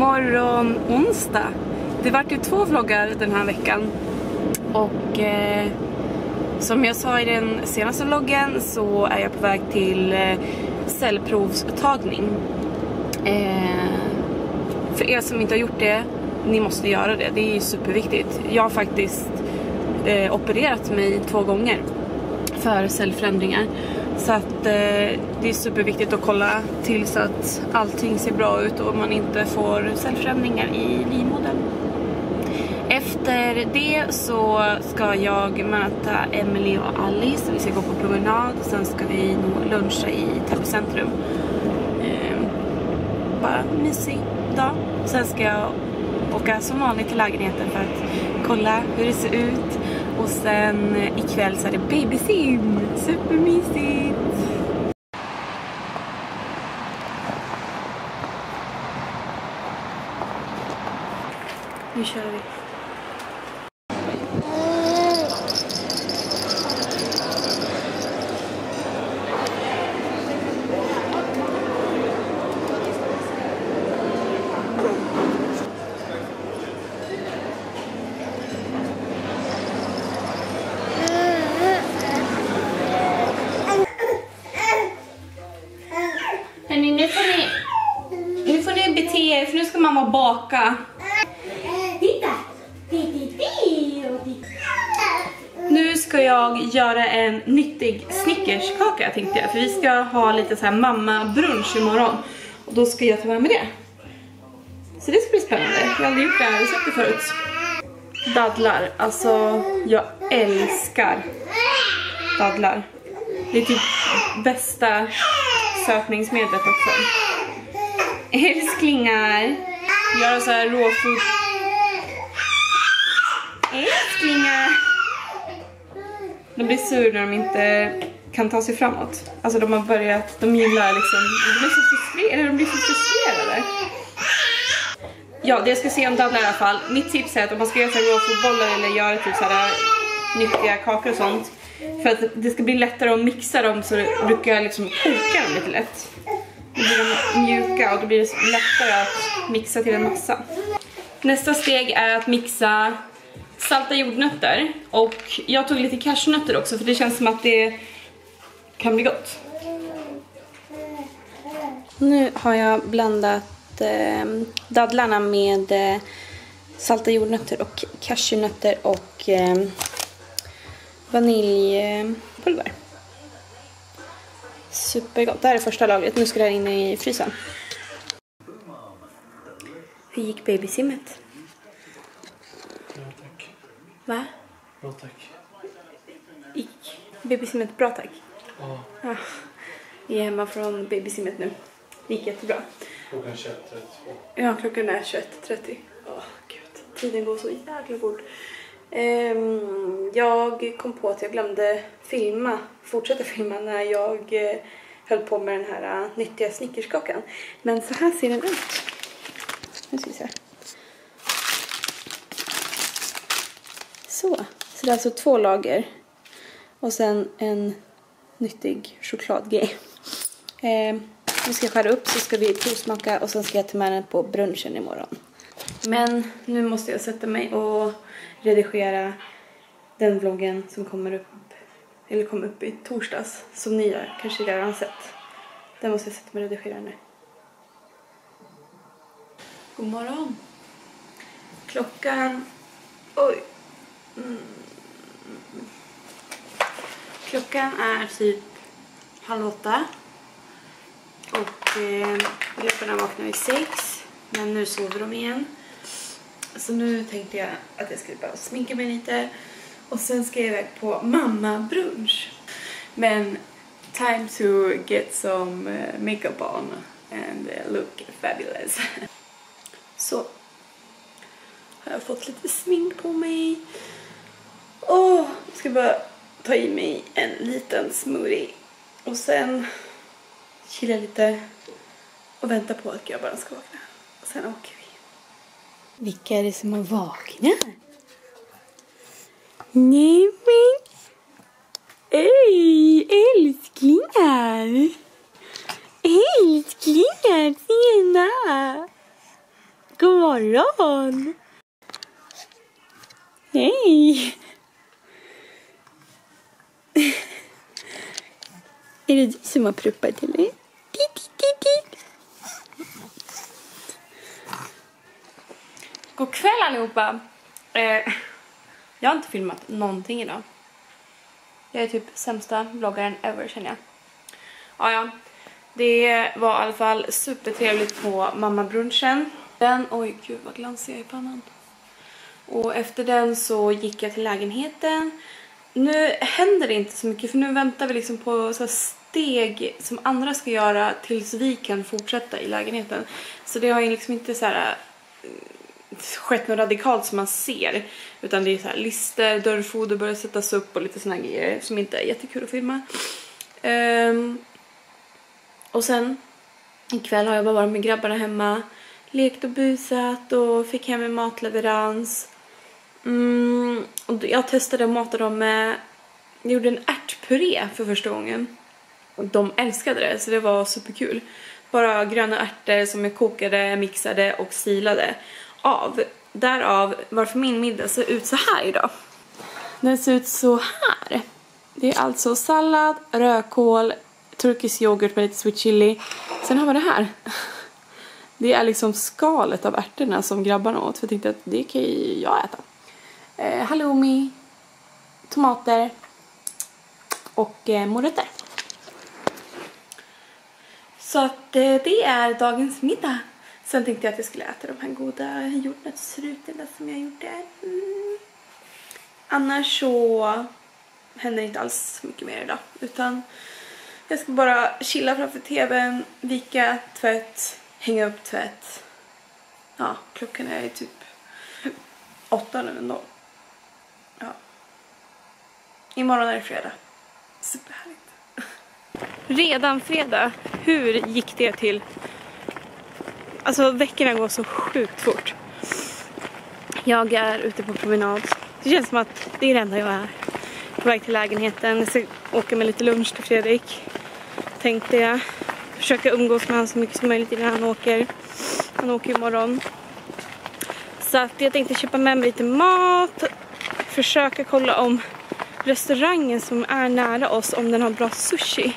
morgon onsdag. Det vart ju 2 vloggar den här veckan. Och som jag sa i den senaste vloggen så är jag på väg till cellprovstagning. För er som inte har gjort det, ni måste göra det. Det är ju superviktigt. Jag har faktiskt opererat mig 2 gånger för cellförändringar. Så att det är superviktigt att kolla till så att allting ser bra ut och man inte får cellförändringar i livmodern. Efter det så ska jag möta Emily och Alice. Vi ska gå på promenad och sen ska vi nog luncha i Täbycentrum. Bara mysig dag. Sen ska jag åka som vanligt till lägenheten för att kolla hur det ser ut. Och sen ikväll så är det babysim. Supermysigt. Nu kör vi. Nu får ni bete er, för nu ska mamma baka. Nu ska jag göra en nyttig snickerskaka tänkte jag. För vi ska ha lite så här mamma-brunch imorgon. Och då ska jag ta med det. Så det ska bli spännande. Jag har aldrig gjort det här receptet förut. Dadlar, alltså jag älskar dadlar. Det är typ bästa sötningsmedlet också. Älsklingar. Göra så här råfood. Älsklingar. De blir sur när de inte kan ta sig framåt. Alltså de har börjat, de gillar liksom, de blir så frustrerade. Ja, det jag ska se om dadlar i alla fall. Mitt tips är att om man ska göra så här råfoodbollar eller göra typ så här nyttiga kakor och sånt. För att det ska bli lättare att mixa dem så brukar jag liksom koka dem lite lätt. Då blir de mjuka och då blir det lättare att mixa till en massa. Nästa steg är att mixa salta jordnötter. Och jag tog lite cashewnötter också för det känns som att det kan bli gott. Nu har jag blandat dadlarna med salta jordnötter och cashewnötter och vaniljpulver. Supergott. Det här är första lagret. Nu ska det här in i frysen. Hur gick babysimmet? Bra tack. Va? Bra tack. Gick babysimmet bra tack? Ja. Ja. Vi är hemma från babysimmet nu. Det gick jättebra. Klockan 21:32. Ja, klockan är 21:30. Åh, gud. Tiden går så jäkla fort. Jag kom på att jag glömde fortsätta filma när jag höll på med den här nyttiga snickerskakan. Men så här ser den ut. Nu ska vi se. Så det är alltså 2 lager. Och sen en nyttig chokladgrej. Nu ska jag skära upp så ska vi provsmaka och sen ska jag ta med den på brunchen imorgon. Men nu måste jag sätta mig och redigera den vloggen som kom upp i torsdags. Som ni kanske redan har sett. Den måste jag sätta mig och redigera nu. God morgon. Klockan... Oj. Klockan är typ 7:30. Och grupperna vaknar vid 6. Men nu sover de igen. Så nu tänkte jag att jag skulle bara sminka mig lite. Och sen ska jag iväg på mamma-brunch. Men time to get some makeup on. And look fabulous. Så. Har jag fått lite smink på mig. Jag ska bara ta i mig en liten smoothie. Och sen chilla lite. Och vänta på att grabbarna ska vakna. Och sen åker vi. Vilka är det som har vaknat? Nej men. Ej, älsklingar. Älsklingar, tjena. God morgon! Hej! Är det du som har pruppat eller? God kväll allihopa! Jag har inte filmat någonting idag. Jag är typ sämsta vloggaren ever känner jag. Ja. Det var i alla fall supertrevligt på mammabrunchen. Oj gud vad glansig jag är i pannan. Och efter den så gick jag till lägenheten. Nu händer det inte så mycket för nu väntar vi liksom på så här steg som andra ska göra tills vi kan fortsätta i lägenheten. Så det har ju liksom inte så här skett något radikalt som man ser, utan det är så här lister, dörrfoder börjar sättas upp och lite såna grejer som inte är jättekul att filma. Och sen ikväll har jag bara varit med grabbarna hemma, lekt och busat och fick hem en matleverans. Och jag testade att mata dem med, jag gjorde en ärtpuré för första gången. Och de älskade det, så det var superkul. Bara gröna ärtor som jag kokade, mixade och silade av. Därav varför min middag ser ut så här idag. Den ser ut så här. Det är alltså sallad, rödkål, turkisk yoghurt med lite sweet chili. Sen har vi det här. Det är liksom skalet av ärtorna som grabbarna åt. För jag tänkte att det kan ju jag äta. Halloumi, tomater och morötter. Så att det är dagens middag. Sen tänkte jag att jag skulle äta de här goda jordnötsrutorna som jag gjorde. Annars så händer inte alls mycket mer idag. Utan jag ska bara chilla framför tvn, vika tvätt, hänga upp tvätt. Ja, klockan är typ 8 eller ändå. Ja. Imorgon är det fredag. Superhärligt. Redan fredag. Hur gick det till? Alltså veckorna går så sjukt fort. Jag är ute på promenad. Det känns som att det är det enda jag är. På väg till lägenheten. Jag ska åka med lite lunch till Fredrik. Tänkte jag. Försöka umgås med honom så mycket som möjligt innan han åker. Han åker imorgon. Så att jag tänkte köpa med mig lite mat. Försöka kolla om restaurangen som är nära oss, om den har bra sushi.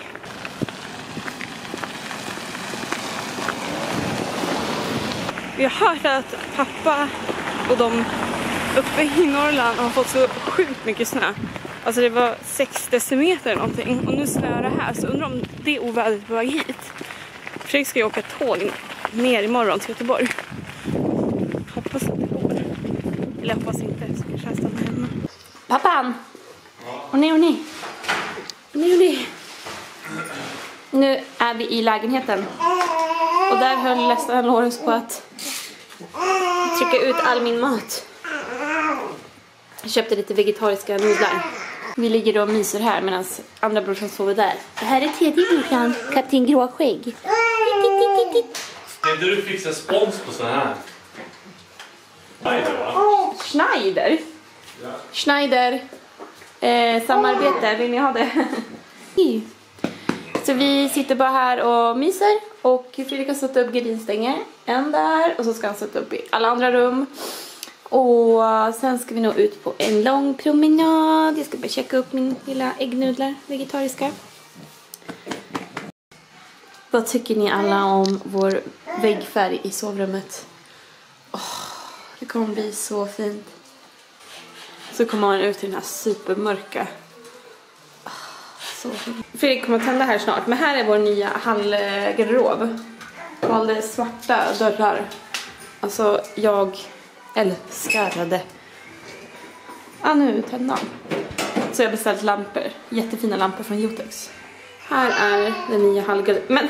Vi har hört att pappa och de uppe i Norrland har fått så sjukt mycket snö. Alltså det var 6 decimeter eller någonting. Och nu snöar det här. Så undrar om det är ovädret på väg hit. Fredrik ska ju åka tåg ner imorgon till Göteborg. Hoppas att det går. Eller hoppas inte, så kanske jag stannar hemma. Pappan! Och nej. Nu är vi i lägenheten. Och där höll nästan Lorentz på att trycka ut all min mat. Jag köpte lite vegetariska nudlar. Vi ligger och myser här medan andra brorsan sover där. Det här är tredje brorsan, kapten Gråskägg. Kan du fixa spons på sån här? Schneider va? Schneider? Ja. Schneider. Samarbete, vill ni ha det? Så vi sitter bara här och myser. Och Fredrik har satt upp gardinstänger. En där. Och så ska han sätta upp i alla andra rum. Och sen ska vi nog ut på en lång promenad. Jag ska bara checka upp min lilla äggnudlar, vegetariska. Vad tycker ni alla om vår väggfärg i sovrummet? Det kommer bli så fint. Så kommer man ut i den här supermörka. Så fint. Fredrik kommer att tända här snart. Men här är vår nya hallgarderob. Valde svarta dörrar. Alltså jag älskar det. Nu tända. Så jag har beställt lampor. Jättefina lampor från Jotex. Här är den nya hallgarderoben. Men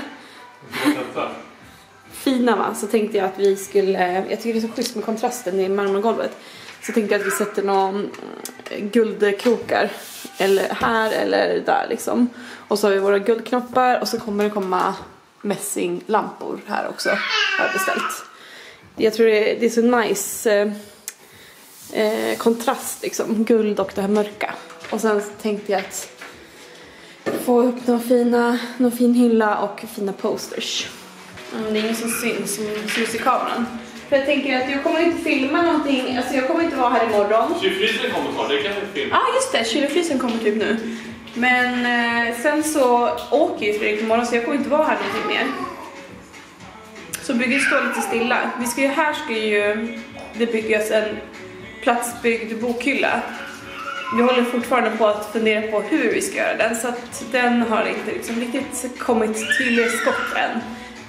fina va? Så tänkte jag att vi skulle, jag tycker det är så schysst med kontrasten i marmorgolvet. Så tänkte jag att vi sätter någon guldkrokar. Eller här eller där liksom. Och så har vi våra guldknoppar. Och så kommer det komma mässinglampor här också. Har jag beställt. Jag tror det är så nice kontrast liksom. Guld och det här mörka. Och sen tänkte jag att få upp någon fin hylla och fina posters. Det är ingen som syns i kameran. För jag tänker att jag kommer inte filma någonting, alltså jag kommer inte vara här imorgon. Kylfrysen kommer snart, det kan vi filma. Ja just det, kylfrysen kommer typ nu. Men sen så åker ju Fredrik imorgon så jag kommer inte vara här någonting mer. Så bygget står lite stilla. Här ska ju det byggas en platsbyggd bokhylla. Vi håller fortfarande på att fundera på hur vi ska göra den, så att den har inte liksom riktigt kommit till skott än.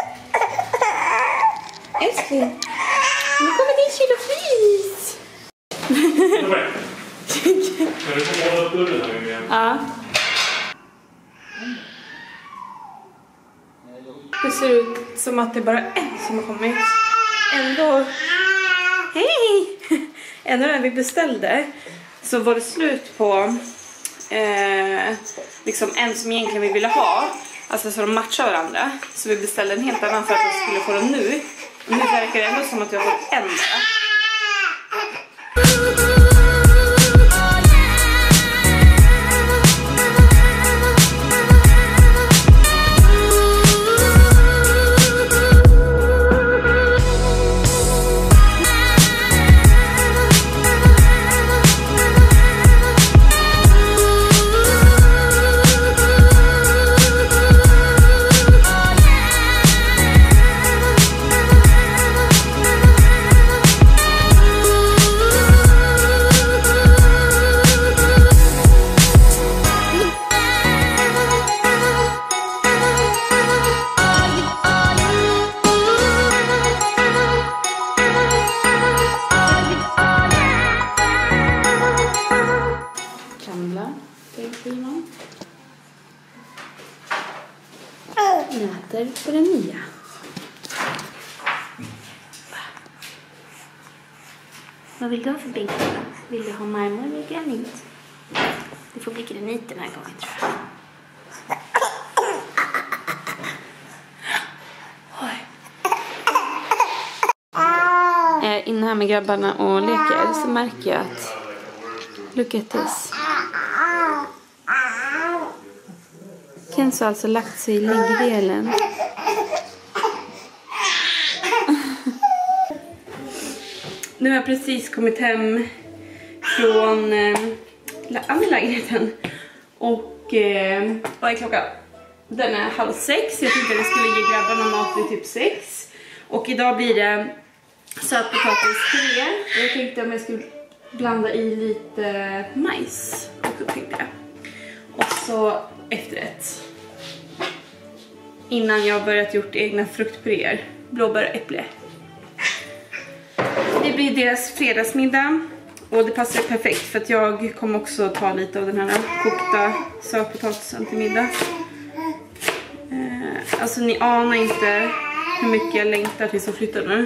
Älskling, nu kommer din kylfrys! Men du får hålla upp dörren här med. Ja. Det ser ut som att det är bara en som har kommit. Ändå... Hej! Ändå när vi beställde så var det slut på liksom en som egentligen vi ville ha. Alltså så de matchar varandra. Så vi beställde en helt annan för att vi skulle få den nu. Och nu verkar det ändå som att vi har fått en. Näter på den nya. Vad vill du ha för bänkskiva? Vill du ha marmor eller granit? Det får bli granit den här gången tror jag. Inne här med grabbarna och leker så märker jag att look at this. Kenzo har alltså lagt sig i läggdelen. Nu har jag precis kommit hem från andra lägenheten. Och vad är klockan? Den är 5:30. Jag tänkte att jag skulle ge grabbarna mat vid typ 6. Och idag blir det sötpotatispuré. Och jag tänkte om jag skulle blanda i lite majs. Och så tänkte jag. Och så efterrätt. Innan jag börjat gjort egna fruktpuréer. Blåbär och äpple. Det blir deras fredagsmiddag. Och det passar perfekt för att jag kommer också ta lite av den här kokta sötpotatisen till middag. Alltså ni anar inte hur mycket jag längtar tills jag flyttar nu.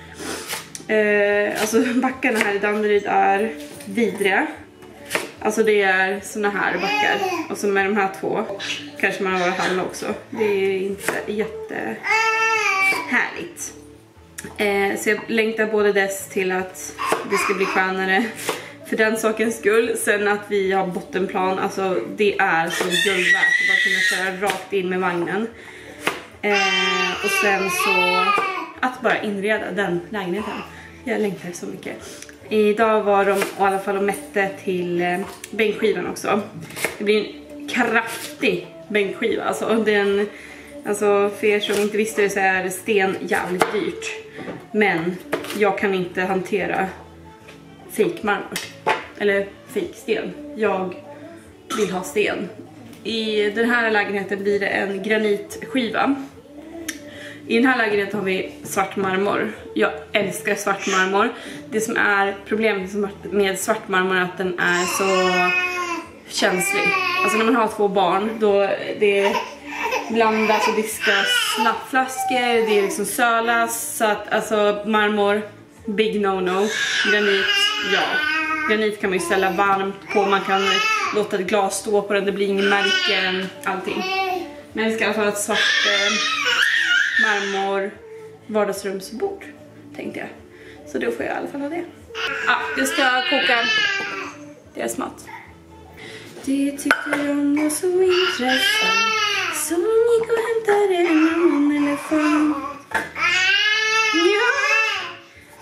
Alltså backarna här i Danderyd är vidriga. Alltså det är såna här backar. Och så med de här två kanske man har varit handla också. Det är inte jättehärligt. Så jag längtar både dess till att det ska bli skönare för den sakens skull. Sen att vi har bottenplan, alltså det är så guldvärt att bara kunna köra rakt in med vagnen. Och sen så att bara inreda den lägenheten. Jag längtar så mycket. Idag var de i alla fall och mätte till bänkskivan också. Det blir en kraftig bänkskiva. Alltså för er som inte visste det så är sten jävligt dyrt. Men jag kan inte hantera fejkmarmor. Eller fejksten. Jag vill ha sten. I den här lägenheten blir det en granitskiva. I den här lägenheten har vi svart marmor. Jag älskar svart marmor. Det som är problemet med svart marmor är att den är så känslig. Alltså när man har 2 barn då det blandas och diskas snabbflaskor, det är liksom sölas. Så att alltså marmor, big no-no. Granit, ja. Granit kan man ju ställa varmt på, man kan låta ett glas stå på den, det blir ingen märken, allting. Men vi ska i alla fall ha ett svart marmor vardagsrumsbord, tänkte jag. Så då får jag i alla fall ha det. Ja, jag ska koka deras mat. Det tycker om var så intressant. Så gick och hämtade en annan elefant. Ja,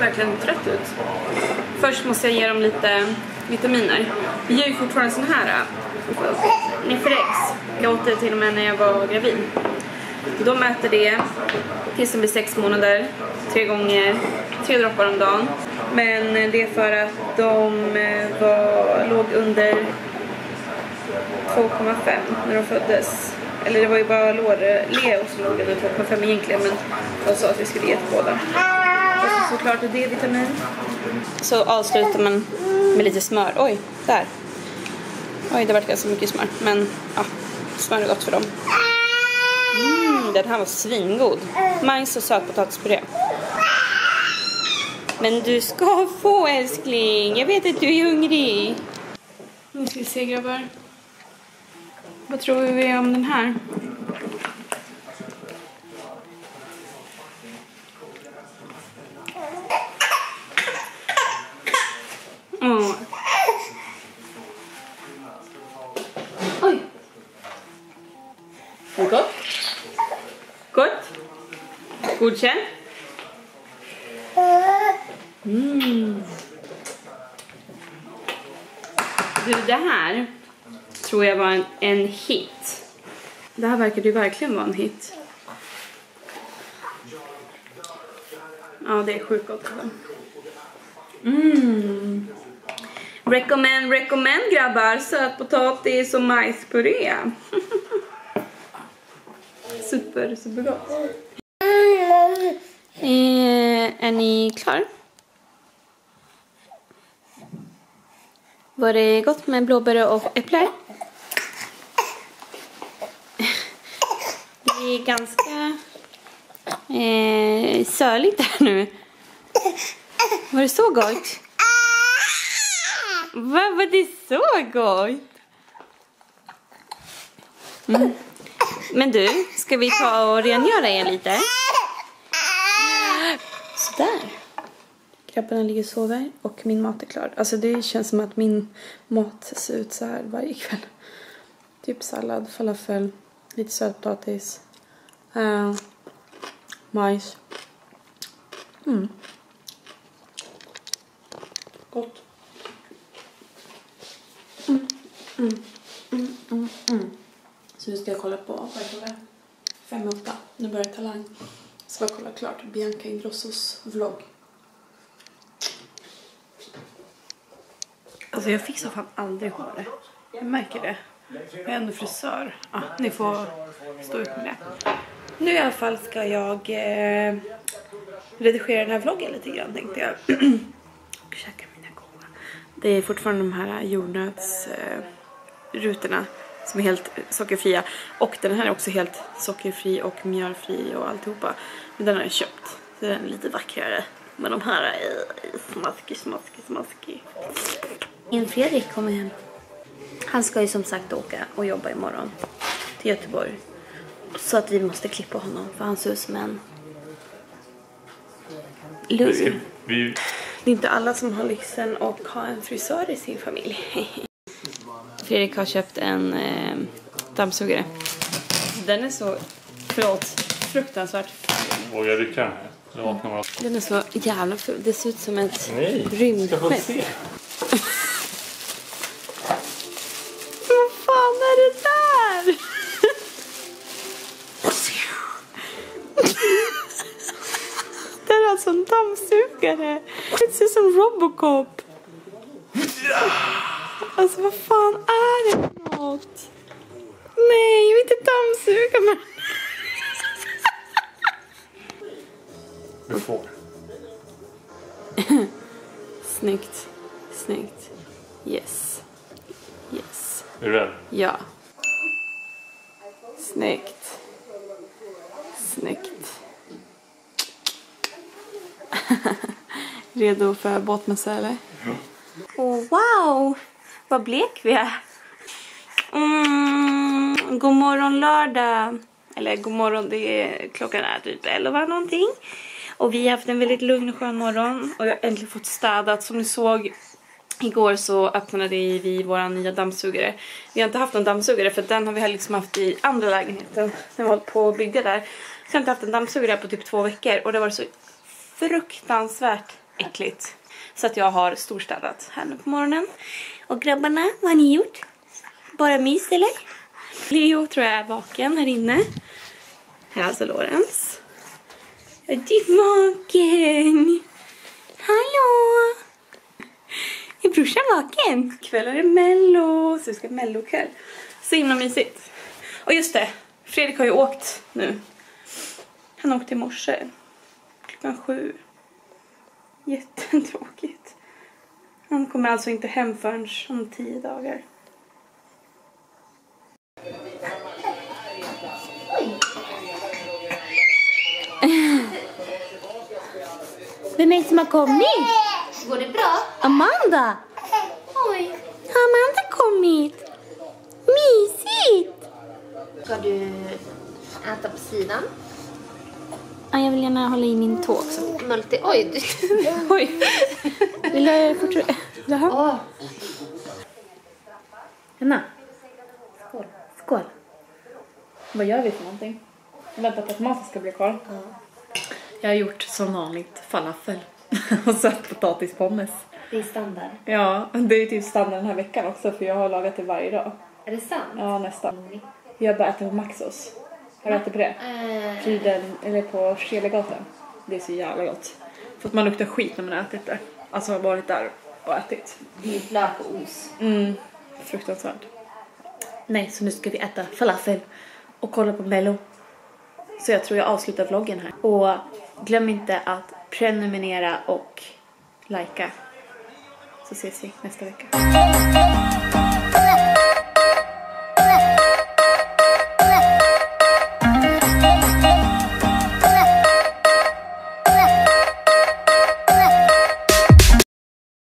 verkligen trött ut. Först måste jag ge dem lite vitaminer. Vi gör ju fortfarande sån här Niferex. Jag åt det till och med när jag var gravid. De äter det tills de blir 6 månader. 3 droppar om dagen. Men det är för att de låg under 2,5 när de föddes. Eller det var ju bara Leo som låg under 2,5 egentligen. Men de sa att vi skulle ge till båda. Och såklart är D-vitamin. Så avslutar man med lite smör. Oj, där. Oj, det var ganska mycket smör. Men ja, smör är gott för dem. Den här var svingod. Majs och sötpotatispuré. Men du ska få, älskling. Jag vet att du är hungrig. Nu ska vi se, grabbar. Vad tror vi om den här? Oj. Är det gott? Gott? Godkänt? Du, det här tror jag var en hit. Det här verkar ju verkligen vara en hit. Ja, det är sjukt gott. Recommend grabbar. Sötpotatis och majspuré. Supergott. Är ni klar? Var det gott med blåbär och äpple? Det är ganska söligt där nu. Var det så gott? Vad var det så gott? Men du, ska vi ta och rengöra er lite? Sådär. Grabbarna ligger och sover och min mat är klar. Alltså det känns som att min mat ser ut så här varje kväll. Typ sallad, falafel, lite sötpotatis, majs. Gott. Så nu ska jag kolla på 5/8. Nu börjar Talang. Så jag kolla klart Bianca Ingrossos vlogg. Alltså jag fixar fan aldrig hår. Jag märker det. Jag är ändå frisör. Ja, ni får stå ut med det. Nu i alla fall ska jag redigera den här vloggen lite grann, tänkte jag. Och käka mina goda. Det är fortfarande de här jordnötsrutorna som är helt sockerfria. Och den här är också helt sockerfri och mjölfri och alltihopa. Men den har jag köpt. Så den är lite vackrare. Men de här är smaskig. En Fredrik kommer hem. Han ska ju som sagt åka och jobba imorgon till Göteborg. Så att vi måste klippa honom. För han ser ut som en loser. Det är inte alla som har lyxen och har en frisör i sin familj. Fredrik har köpt en dammsugare. Den är så, fruktansvärt. Vågar rycka? Den är så jävla ful. Det ser ut som ett rymdskepp. Vad fan är det där? Det är alltså en dammsugare. Det ser ut som Robocop. Alltså vad fan är det för något? Nej, jag vill inte dammsuga men... Du får. Snyggt. Yes. Är du rädd? Ja. Snyggt. Redo för båtmässa eller? Ja. Oh, wow! Vad blek vi är. God morgon lördag. Eller god morgon, klockan är typ 11 någonting. Och vi har haft en väldigt lugn och skön morgon. Och jag har äntligen fått städat. Som ni såg igår så öppnade vi vår nya dammsugare. Vi har inte haft någon dammsugare för den har vi liksom haft i andra lägenheten. När vi hållit på att bygga där. Så jag har inte haft en dammsugare på typ 2 veckor. Och det var så fruktansvärt äckligt. Så att jag har storstädat här nu på morgonen. Och grabbarna, vad har ni gjort? Bara mys eller? Leo tror jag är vaken här inne. Här är alltså Lorenz. Är du vaken? Hallå! Är brorsan vaken? Kväll är det mello. Så vi ska mellokväll. Så himla mysigt. Och just det, Fredrik har ju åkt nu. Han åkte i morse. Klockan 7. Jättetråkigt. Han kommer alltså inte hem förrän om 10 dagar. Vem är det som har kommit? Går det bra? Amanda! Oj. Har Amanda kommit? Mysigt! Ska du äta på sidan? Ja, jag vill gärna hålla i min tå också. Oj. Oj. Vill du fortsätta? Jaha. Hanna. Skål. Skål. Vad gör vi för någonting? Vänta på att maten ska bli klar. Ja. Jag har gjort som vanligt falafel. Och sötpotatispommes. Det är standard. Ja, det är typ standard den här veckan också. För jag har lagat det varje dag. Är det sant? Ja, nästan. Jag bara äter på Maxos. Har du ätit på det? Friden, eller på Schelegatan. Det är så jävla gott. För att man luktar skit när man har ätit där. Alltså har varit där och ätit. Vitlök och os. Fruktansvärt. Nej, så nu ska vi äta falafel. Och kolla på Mello. Så jag tror jag avslutar vloggen här. Och glöm inte att prenumerera och likea. Så ses vi nästa vecka.